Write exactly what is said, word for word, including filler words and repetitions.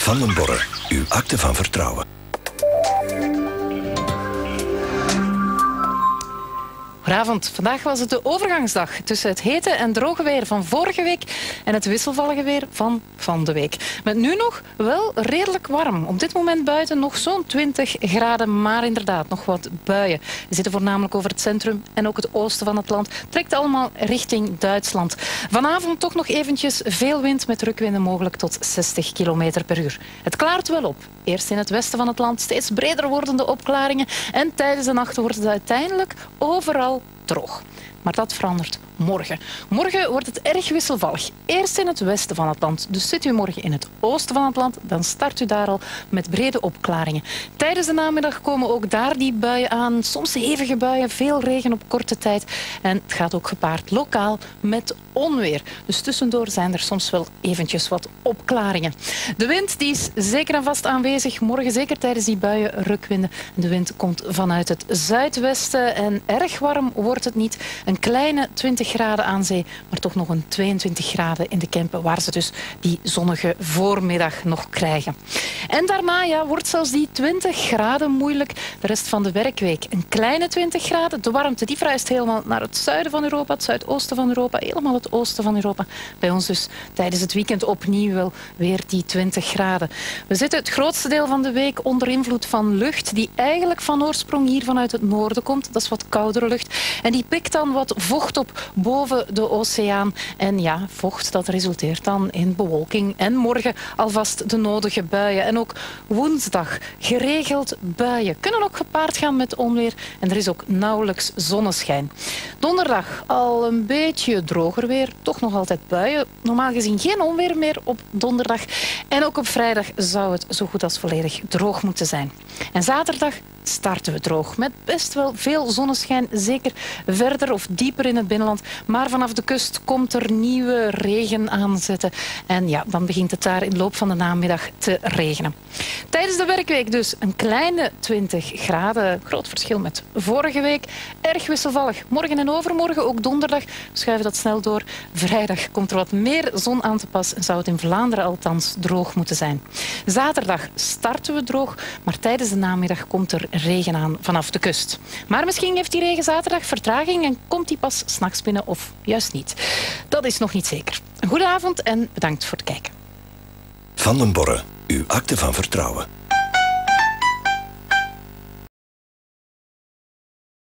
Van den Borre, uw akte van vertrouwen. Goedenavond. Vandaag was het de overgangsdag tussen het hete en droge weer van vorige week en het wisselvallige weer van van de week. Met nu nog wel redelijk warm. Op dit moment buiten nog zo'n twintig graden, maar inderdaad nog wat buien. Die zitten voornamelijk over het centrum en ook het oosten van het land. Trekt allemaal richting Duitsland. Vanavond toch nog eventjes veel wind met rukwinden mogelijk tot zestig kilometer per uur. Het klaart wel op. Eerst in het westen van het land steeds breder wordende opklaringen en tijdens de nacht wordt het uiteindelijk overal droog. Maar dat verandert morgen. Morgen wordt het erg wisselvallig. Eerst in het westen van het land. Dus zit u morgen in het oosten van het land, dan start u daar al met brede opklaringen. Tijdens de namiddag komen ook daar die buien aan. Soms hevige buien, veel regen op korte tijd. En het gaat ook gepaard lokaal met onweer. Dus tussendoor zijn er soms wel eventjes wat opklaringen. De wind die is zeker en vast aanwezig. Morgen zeker tijdens die buien rukwinden. De wind komt vanuit het zuidwesten en erg warm wordt het niet. Een kleine twintig graden aan zee, maar toch nog een tweeëntwintig graden in de Kempen, waar ze dus die zonnige voormiddag nog krijgen. En daarna ja, wordt zelfs die twintig graden moeilijk de rest van de werkweek. Een kleine twintig graden. De warmte die verhuist helemaal naar het zuiden van Europa, het zuidoosten van Europa, helemaal het oosten van Europa. Bij ons dus tijdens het weekend opnieuw wel weer die twintig graden. We zitten het grootste deel van de week onder invloed van lucht die eigenlijk van oorsprong hier vanuit het noorden komt. Dat is wat koudere lucht. En die pikt dan wat vocht op boven de oceaan. En ja, vocht dat resulteert dan in bewolking. En morgen alvast de nodige buien. En ook woensdag geregeld buien. Kunnen ook gepaard gaan met onweer. En er is ook nauwelijks zonneschijn. Donderdag al een beetje droger weer. Toch nog altijd buien. Normaal gezien geen onweer meer op donderdag. En ook op vrijdag zou het zo goed als volledig droog moeten zijn. En zaterdag starten we droog. Met best wel veel zonneschijn. Zeker verder of dieper in het binnenland. Maar vanaf de kust komt er nieuwe regen aanzetten. En ja, dan begint het daar in de loop van de namiddag te regenen. Tijdens de werkweek dus een kleine twintig graden. Groot verschil met vorige week. Erg wisselvallig. Morgen en overmorgen, ook donderdag, schuiven dat snel door. Vrijdag komt er wat meer zon aan te pas en zou het in Vlaanderen althans droog moeten zijn. Zaterdag starten we droog, maar tijdens de namiddag komt er regen aan vanaf de kust. Maar misschien heeft die regen zaterdag vertraging en komt die pas 's nachts binnen of juist niet. Dat is nog niet zeker. Een goede avond en bedankt voor het kijken. Van den Borre, uw akte van vertrouwen.